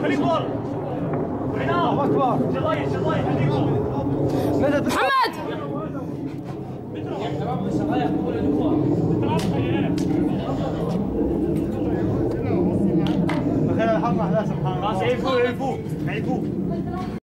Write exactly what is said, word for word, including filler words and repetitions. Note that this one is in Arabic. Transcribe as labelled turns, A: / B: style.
A: خليك ورا. الله اكبر. شرايط شرايط خليك ورا.
B: محمد.
A: خير الحمد لله سبحان الله. خلاص عيفوه عيفوه عيفوه.